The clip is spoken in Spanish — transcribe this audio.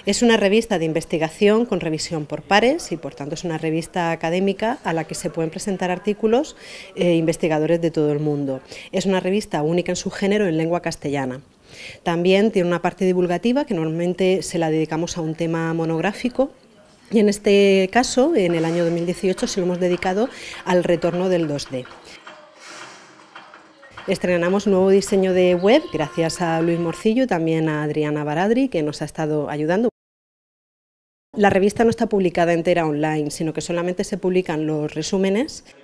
Es una revista de investigación con revisión por pares y por tanto es una revista académica a la que se pueden presentar artículos investigadores de todo el mundo. Es una revista única en su género en lengua castellana. También tiene una parte divulgativa que normalmente se la dedicamos a un tema monográfico. Y en este caso, en el año 2018, se lo hemos dedicado al retorno del 2D. Estrenamos un nuevo diseño de web gracias a Luis Morcillo y también a Adriana Baradri, que nos ha estado ayudando. La revista no está publicada entera online, sino que solamente se publican los resúmenes.